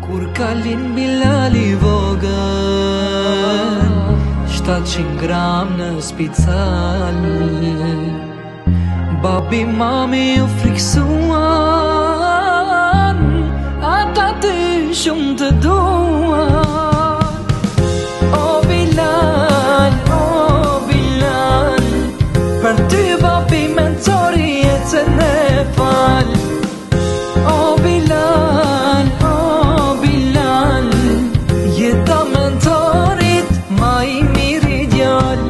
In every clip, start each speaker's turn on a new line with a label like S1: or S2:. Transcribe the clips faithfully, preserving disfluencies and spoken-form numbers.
S1: Kur kalin Bilali vogël, shtatëqind gram në spital, babi mami u friksuan, ata ty shumë të duan. O Bilal, o Bilal, për ty babi mentori jetën e fal. O Bilal, o Bilal, jeta mentorit ma i miri djal.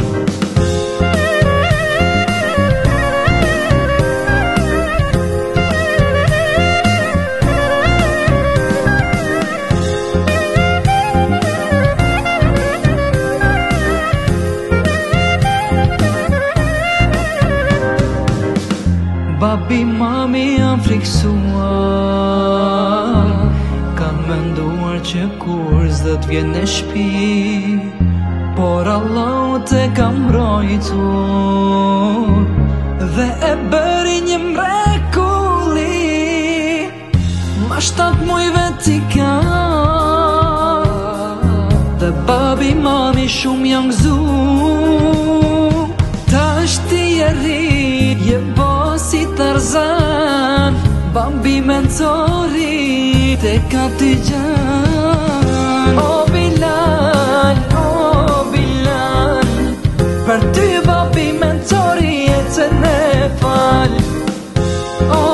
S1: Babi mami jam friksuar, kam menduar që kur s'do t'vjen në shpi, por Allah te kam mbrojtur dhe e bëri një mrekulli. Ma shtat mujve t'i ka, dhe babi mami shumë janë gëzu. Ta është ti e rrit, je si Tarzan, babi mentori te ka t'i gjan. O Bilal, o Bilal, për ty babi mentori jetën e fal. O